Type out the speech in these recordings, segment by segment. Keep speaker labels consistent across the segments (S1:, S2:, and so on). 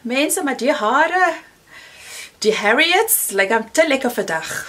S1: Mense, maar die hare, die Harriets, lyk hom te lekker vandag.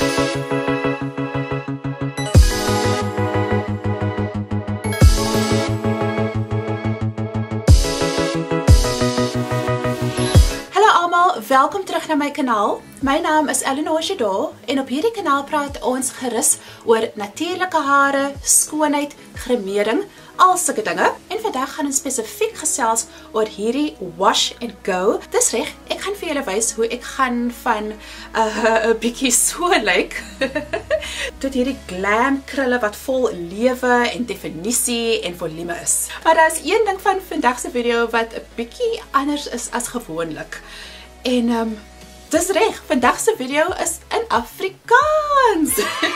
S1: Welkom terug na my kanaal. My naam is Eleanor Jadot en op hierdie kanaal praat ons gerus oor natuurlike hare, skoonheid, gremering, al sulke dinge. En vandag gaan ons spesifiek gesels oor hierdie wash and go. Dis reg, ek gaan vir julle wys hoe ek gaan van 'n bietjie so lyk tot hierdie glam krulle wat vol lewe en definisie en volume is. Maar daar is een ding van vandag se video wat 'n bietjie anders is as gewoonlik. En dis reg, vandag se video is in Afrikaans.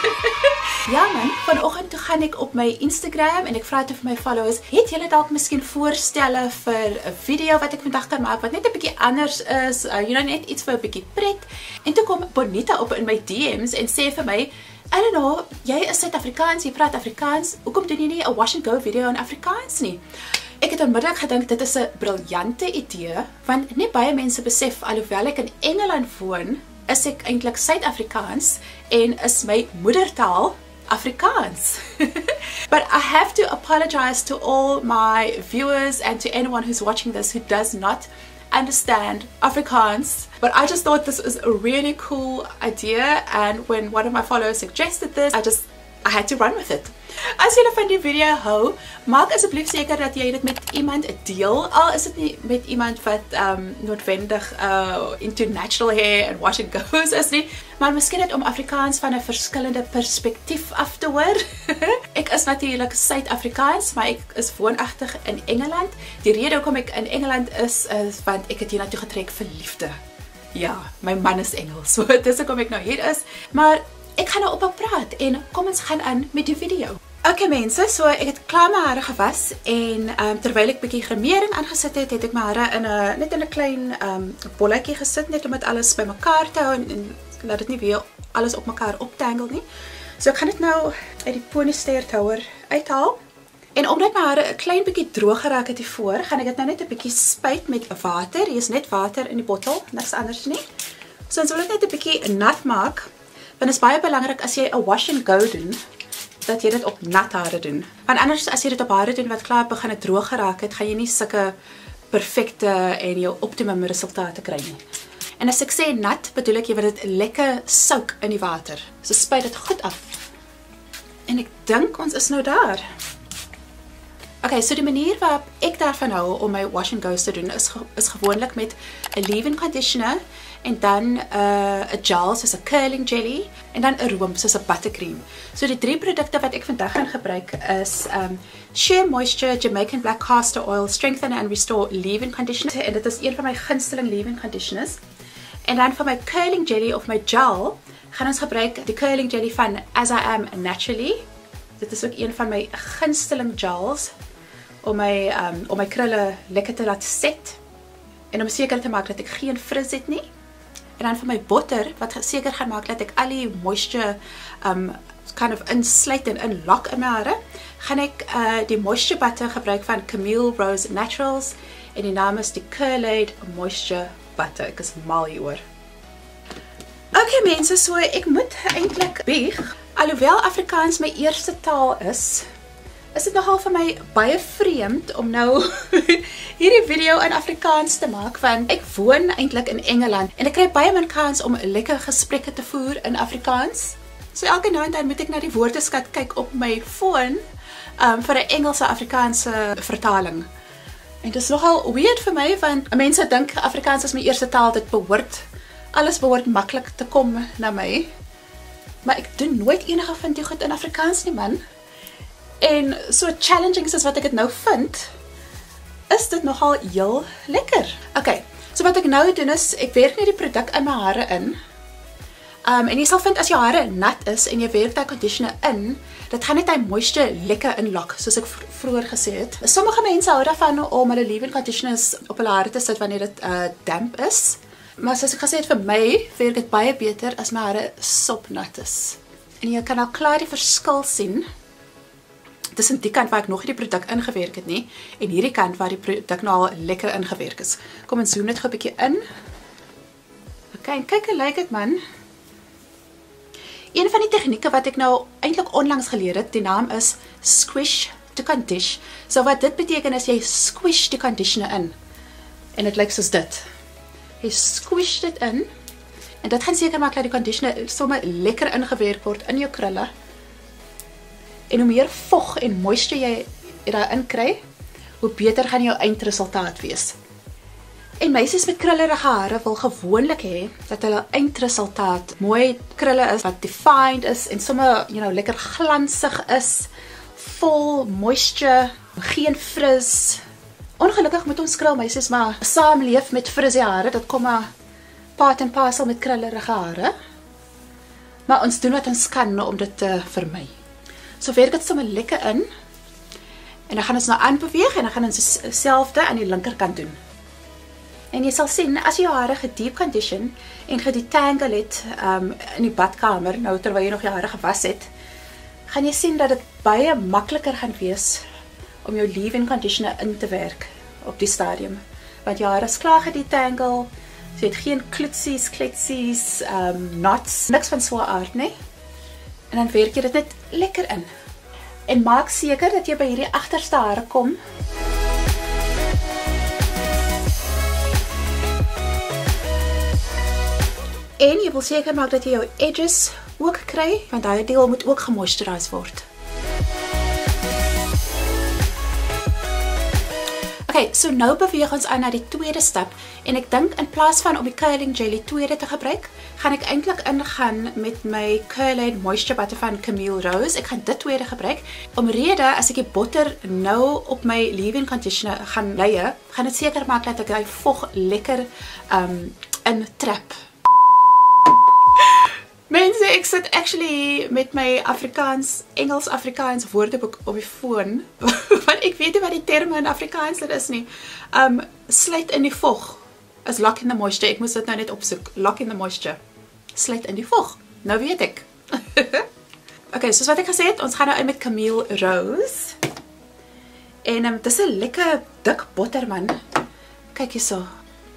S1: Ja man, vanoggend toe gaan ek op my Instagram en ek vra toe vir my followers, het julle dalk miskien voorstelle vir 'n video wat ek vandag kan maak wat net 'n bietjie anders is, net iets vir 'n bietjie pret. En toe kom Bonita op in my DM's en sê vir my, Eleanor, jy is Suid-Afrikaans, jy praat Afrikaans, hoekom doen jy nie 'n wash and go video in Afrikaans nie? Ek het onmiddellik gedink dit is 'n briljante idee, want nie baie mense besef alhoewel ek in Engeland woon, is ek eintlik Suid-Afrikaans en is my moedertaal Afrikaans. But I have to apologize to all my viewers and to anyone who's watching this who does not understand Afrikaans. But I just thought this is a really cool idea, and when one of my followers suggested this, I had to run with it. As julle van die video hou, maak asseblief seker dat jy dit met iemand deel, al is dit nie met iemand wat noodwendig into natural hair and wash and goes is nie, maar miskien net om Afrikaans van 'n verskillende perspektief af te hoor. Ek is natuurlik Suid-Afrikaans, maar ek is woonagtig in Engeland. Die rede hoekom ek in Engeland is want ek het hier naartoe getrek vir liefde. Ja, my man is Engels, so dis hoekom ek nou hier is, maar ek gaan nou ophou praat en kom ons gaan aan met die video. Okay mense, so ek het klaar my hare gewas en terwyl ek bietjie gremering aangesit het, het ek my hare net in 'n klein bolletjie gesit, net om dit alles bymekaar te hou en laat dit nie weer alles op mekaar optangle nie. So ek gaan dit nou uit die ponystairthouer uithaal. En omdat my hare 'n klein bietjie droog geraak het hiervoor, gaan ek dit nou net 'n bietjie spuit met water. Hier is net water in die bottel, niks anders nie. So ons wil dit net 'n bietjie nat maak. Want het is baie belangrik as jy 'n wash and go doen, dat jy dit op nat hare doen. Want anders as jy dit op hare doen wat klaar begin het droog geraak het, gaan jy nie sulke perfekte en jou optimum resultate kry nie. En as ek sê nat, bedoel ek jy wil dit lekker soak in die water. So spuit dit goed af. En ek dink ons is nou daar. Okay, so die manier waarop ek daarvan hou om my wash and go's te doen is gewoonlik met 'n leave-in conditioner en dan 'n gel soos 'n curling jelly en dan 'n room soos 'n buttercream. So die drie produkte wat ek vandag gaan gebruik is Sheer Moisture Jamaican Black Castor Oil Strengthen and Restore Leave-in Conditioner en dit is een van my gunsteling leave-in conditioners. En dan vir my curling jelly of my gel gaan ons gebruik die curling jelly van As I Am Naturally. Dit is ook een van my gunsteling gels om my krulle lekker te laat set en om seker te maak dat ek geen frizz het nie. En dan vir my botter wat seker gaan maak dat ek al die moisture kind of insluit en inlok in my hare, gaan ek die moisture butter gebruik van Camille Rose Naturals en die naam is die Curlaid Moisture Butter. Ek is mal hieroor. Okay mense, so ek moet eintlik bieg. Alhoewel Afrikaans my eerste taal is dit nogal vir my baie vreemd om nou hierdie video in Afrikaans te maak, want ek woon eintlik in Engeland en ek kry baie min kans om lekker gesprekke te voer in Afrikaans. So elke nou en dan moet ek na die woordeskat kyk op my foon vir 'n Engelse Afrikaanse vertaling. En dit is nogal weird vir my, want mense dink Afrikaans is my eerste taal, alles behoort maklik te kom na my. Maar ek doen nooit enige van die goed in Afrikaans nie man. En so challenging soos wat ek dit nou vind, is dit nogal heel lekker. Okay, so wat ek nou doen is, ek werk net die produk in my hare in. En jy sal vind as jou hare nat is en jy werk die conditioner in, dit gaan net die moisture lekker inlok, soos ek vroeër gesê het. Sommige mense hou daarvan om hulle leave-in conditioners op hulle hare te sit wanneer dit damp is. Maar soos ek gesê het, vir my werk dit baie beter as my hare sopnat is. En jy kan al klaar die verskil sien tussen die kant waar ek nog nie die produk ingewerk het nie en hierdie kant waar die produk nou al lekker ingewerk is. Kom en zoom net gou 'n bietjie in. OK, en kyk hoe lyk dit man. Een van die tegnieke wat ek nou eintlik onlangs geleer het, die naam is squish to condition. So wat dit beteken is jy squish die conditioner in. En dit lyk soos dit. Jy squish dit in en dit gaan seker maak dat die conditioner sommer lekker ingewerk word in jou krulle. En hoe meer vog en moisture jy daarin kry, hoe beter gaan jou eindresultaat wees. En meisies met krullerige hare wil gewoonlik hê dat hulle eindresultaat mooi krulle is, wat defined is en sommer, lekker glansig is, vol moisture, geen frizz. Ongelukkig moet ons krulmeisies maar saamleef met frizzy hare, dit kom maar part en parcel met krullerige hare. Maar ons doen wat ons kan om dit te vermy. So werk dit sommer lekker in. En dan gaan ons nou aanbeweeg en dan gaan ons dieselfde aan die linkerkant doen. En jy sal sien, as jy jou hare gedeep condition en gedetangle het in die badkamer, nou terwyl jy nog jou hare gewas het, gaan jy sien dat dit baie makliker gaan wees om jou leave-in conditioner in te werk op die stadium. Want jou hare is klaar gedetangle, so jy het geen klootsies, kletsies, knots, niks van so 'n aard, nee. En dan werk jy dit net lekker in. En maak seker dat jy by hierdie agterste hare kom. En jy wil seker maak dat jy jou edges ook kry, want daai deel moet ook gemoisturise word. Okay, so nou beweeg ons aan na die tweede stap en ek dink in plaas van om die curling jelly tweede te gebruik, gaan ek eintlik ingaan met my Curlaid Moisture Butter van Camille Rose. Ek gaan dit tweede gebruik. Omrede as ek die botter nou op my leave-in conditioner gaan leie, gaan dit seker maak dat ek die vog lekker intrap. Mense, ek sit actually met my Engels-Afrikaans woordeboek op die foon, want ek weet nie wat die terme in Afrikaans dit is nie. Sluit in die vog is lock in the moisture. Ek moes dit nou net opsoek. Lock in the moisture. Sluit in die vog. Nou weet ek. Okay, soos wat ek gesê het, ons gaan nou uit met Camille Rose. En dit is 'n lekker dik botter man. Kyk hierso.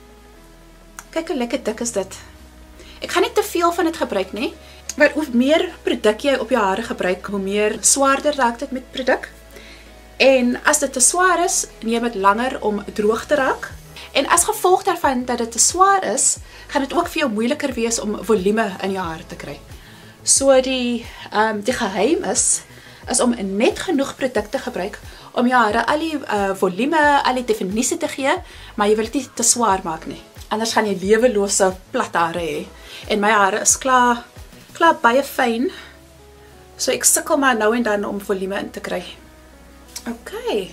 S1: Kyk hoe lekker dik is dit. Ek gaan nie te veel van dit gebruik nie, maar hoe meer produk jy op jou hare gebruik, hoe meer swaarder raak dit met produk. En as dit te swaar is, neem dit langer om droog te raak. En as gevolg daarvan dat dit te swaar is, gaan dit ook vir jou moeiliker wees om volume in jou hare te kry. So die geheim is om net genoeg produk te gebruik om jou hare al die volume, al die definisie te gee, maar jy wil dit nie te swaar maak nie. Anders gaan jy lewelose plat hare hê. En my hare is klaar baie fyn. So ek sukkel maar nou en dan om volume in te kry. Okay.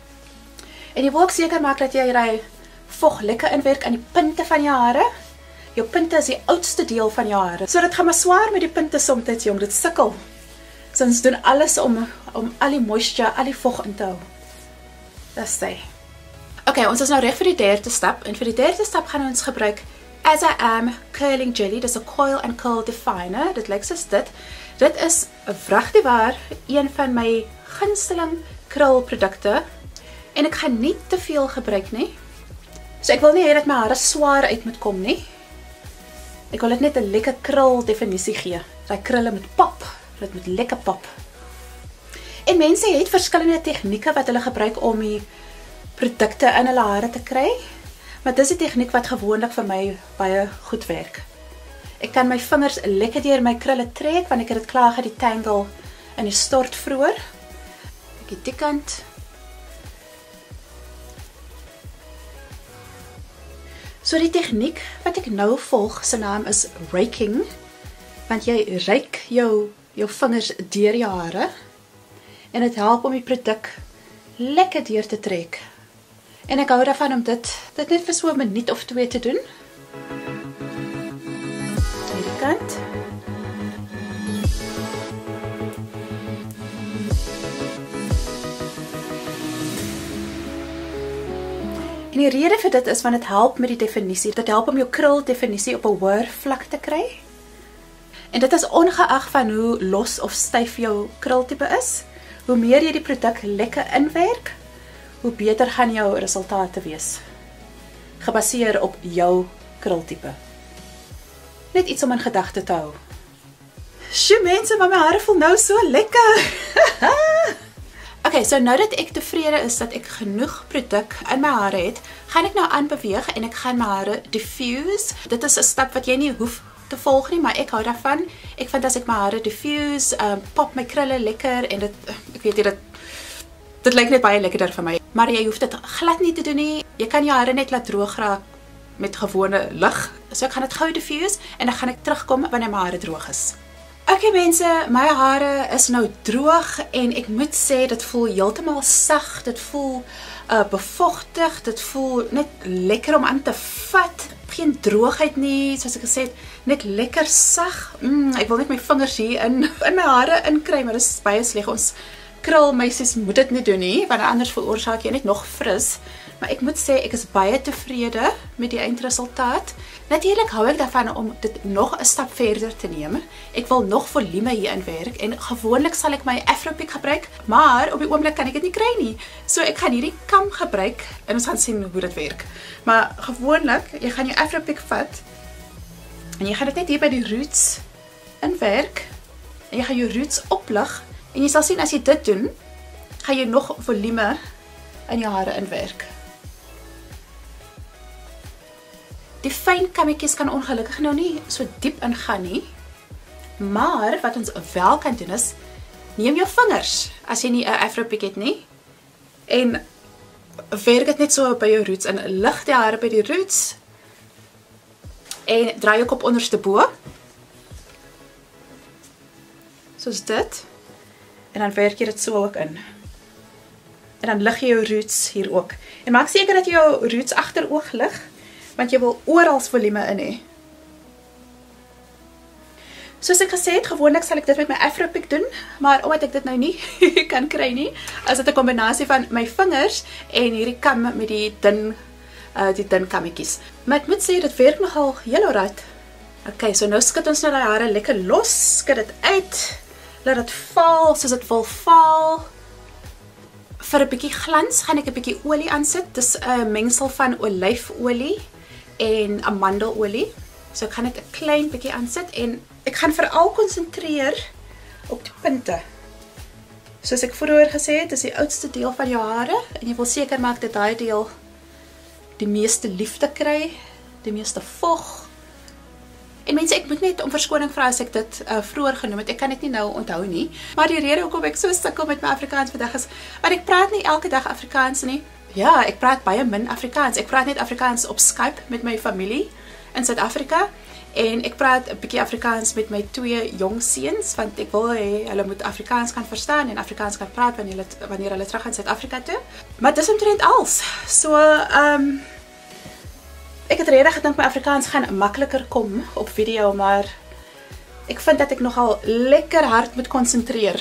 S1: En jy wil ook seker maak dat jy die vog lekker inwerk aan die punte van jou hare. Jou punte is die oudste deel van jou hare. So dit gaan maar swaar met die punte soms, jong, dit sukkel. So ons doen alles om al die moisture, al die vog in te hou. Dis dit. Okay, ons is nou reg vir die derde stap. En vir die derde stap gaan ons gebruik As I Am Curling Jelly. Dis 'n coil and curl definer. Dit lyk soos dit. Dit is wragtig waar een van my gunsteling krulprodukte. En ek gaan nie te veel gebruik nie. So ek wil nie hê dat my hare swaar uit moet kom nie. Ek wil dit net 'n lekker krul definisie gee. Daai krulle moet pop. Dit moet lekker pop. En mense het verskillende tegnieke wat hulle gebruik om die produkte in hulle hare te kry. Maar dis die tegniek wat gewoonlik vir my baie goed werk. Ek kan my vingers lekker deur my krulle trek, want ek het dit klaar gedetangle in die stort vroeër. Ek die kant. So die tegniek wat ek nou volg, se naam is raking, want jy ryk jou vingers deur jou hare, en dit help om die produk lekker deur te trek. En ek hou daarvan om dit net vir so 'n minuut of 2 te doen. Hierdie kant. En die rede vir dit is want dit help met die definisie. Dit help om jou krul definisie op 'n hoër vlak te kry. En dit is ongeag van hoe los of styf jou krultipe is. hoe meer jy die produk lekker inwerk, hoe beter gaan jou resultate wees. Gebaseer op jou krultipe. Net iets om in gedagte te hou. Sjoe mense, maar my hare voel nou so lekker. Okay, so nou dat ek tevrede is dat ek genoeg produk in my hare het, gaan ek nou aanbeweeg en ek gaan my hare diffuse. Dit is 'n stap wat jy nie hoef te volg nie, maar ek hou daarvan. Ek vind as ek my hare diffuse, pop my krulle lekker en ek weet nie, dit lyk net baie lekkerder vir my. Maar jy hoef dit glad nie te doen nie. Jy kan jou hare net laat droog raak met gewone lig. So ek gaan dit gou diffuse en dan gaan ek terugkom wanneer my hare droog is. Okay mense, my hare is nou droog en ek moet sê dit voel heeltemal sag, dit voel bevochtig, dit voel net lekker om aan te vat. Geen droogheid nie, soos ek gesê het, net lekker sag. Ek wil net my vingers hier in my hare inkry, maar dit is baie sleg. Ons krulmeisies moet dit nie doen nie, want anders veroorsaak jy net nog fris. Maar ek moet sê, ek is baie tevrede met die eindresultaat. Natuurlik hou ek daarvan om dit nog 'n stap verder te neem. Ek wil nog volume hier inwerk en gewoonlik sal ek my Afro-Pick gebruik, maar op die oomblik kan ek dit nie kry nie. So ek gaan hierdie kam gebruik en ons gaan sien hoe dit werk. Maar gewoonlik, jy gaan jou Afro-Pick vat en jy gaan dit net hier by die roots inwerk en jy gaan jou roots oplig en jy sal sien as jy dit doen, gaan jy nog volume in jou hare inwerk. Die fyn kammetjies kan ongelukkig nou nie so diep ingaan nie, maar wat ons wel kan doen is, neem jou vingers, as jy nie 'n Afro-Pick het nie, en werk dit net so by jou roots, en lig die hare by die roots, en draai jou kop onderste bo, soos dit, en dan werk jy dit so ook in. En dan lig jy jou roots hier ook. En maak seker dat jy jou roots agteroog lig, want jy wil oral volume in hê. Soos ek gesê het, gewoonlik sal ek dit met my Afro-Pick doen, maar omdat ek dit nou nie kan kry nie, is dit 'n kombinasie van my vingers en hierdie kam met die dun kammetjies. Maar ek moet sê, dit werk nogal heel alright. Okay, so nou skud ons nou die hare lekker los, skud dit uit, laat dit val soos dit wil val. Vir 'n bietjie glans gaan ek 'n bietjie olie aansit. Dis 'n mengsel van olyfolie en amandelolie. So ek gaan net 'n klein bietjie aansit en ek gaan veral konsentreer op die punte. Soos ek vroeër gesê het, is die oudste deel van jou hare en jy wil seker maak dat daai deel die meeste liefde kry, die meeste vog. En mense, ek moet net om verskoning vra as ek dit vroeër genoem het. Ek kan dit nie nou onthou nie. Maar die rede hoekom ek so sukkel met my Afrikaans vandag is, want ek praat nie elke dag Afrikaans nie. Ja, ek praat baie min Afrikaans. Ek praat net Afrikaans op Skype met my familie in Suid-Afrika. En ek praat 'n bietjie Afrikaans met my 2 jong seuns, want ek wil hê hulle moet Afrikaans kan verstaan en Afrikaans kan praat wanneer hulle terug gaan Suid-Afrika toe. Maar dis omtrent als. So, ek het regtig gedink my Afrikaans gaan makliker kom op video, maar ek vind dat ek nogal lekker hard moet konsentreer.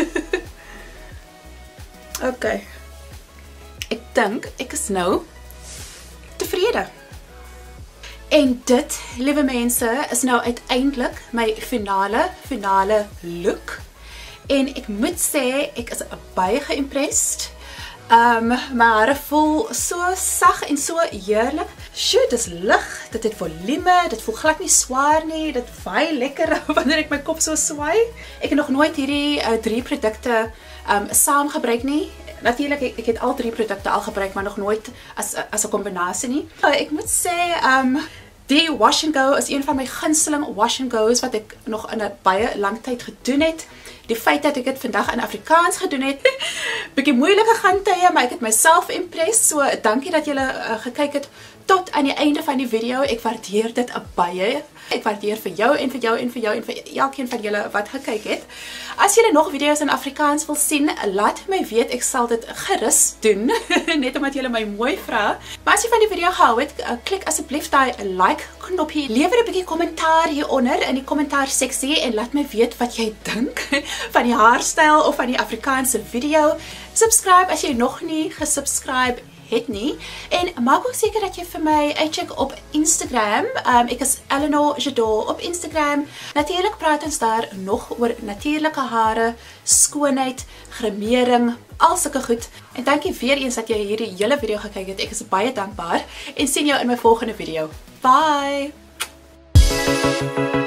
S1: Okay. Ek dink ek is nou tevrede. En dit, liewe mense, is nou uiteindelik my finale look. En ek moet sê, ek is baie geïmpressed. My hare voel so sag en so heerlik. Sjoe, dit is lig, dit het volume, dit voel glad nie swaar nie, dit waai lekker wanneer ek my kop so swaai. Ek het nog nooit hierdie 3 produkte saam gebruik nie. Natuurlik, ek het al 3 produkte al gebruik, maar nog nooit as 'n kombinasie nie. Ek moet sê, die wash and go is een van my gunsteling wash and go's wat ek nog in 'n baie lang tyd gedoen het. Die feit dat ek dit vandag in Afrikaans gedoen het, bietjie moeilike gaan tye, maar ek het myself impressed. So dankie dat julle gekyk het tot aan die einde van die video. Ek waardeer dit baie. Ek waardeer vir jou en vir jou en vir jou en vir elkeen van julle wat gekyk het. As julle nog video's in Afrikaans wil sien, laat my weet, ek sal dit gerus doen, net omdat julle my mooi vra. Maar as jy van die video gehou het, klik asseblief daai like knoppie. Lewer 'n bietjie kommentaar hieronder in die kommentaar seksie en laat my weet wat jy dink van die haarstyl of van die Afrikaanse video. Subscribe as jy nog nie gesubscribe het nie. En maak ook seker dat jy vir my uitcheck op Instagram. Ek is Eleanor Jadot op Instagram. Natuurlik praat ons daar nog oor natuurlike hare, skoonheid, grimering, al sulke goed. En dankie weer eens dat jy hierdie hele video gekyk het. Ek is baie dankbaar en sien jou in my volgende video. Bye!